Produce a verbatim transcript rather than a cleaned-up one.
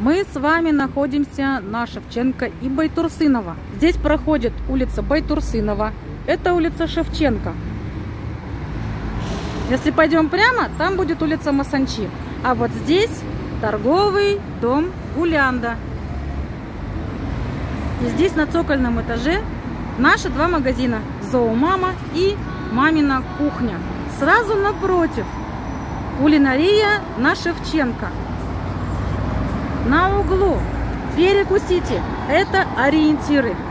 Мы с вами находимся на Шевченко и Байтурсынова. Здесь проходит улица Байтурсынова. Это улица Шевченко. Если пойдем прямо, там будет улица Масанчи. А вот здесь торговый дом Гулянда. И здесь на цокольном этаже наши два магазина. Зоомама и Мамина кухня. Сразу напротив кулинария на Шевченко. На углу перекусите. Это ориентиры.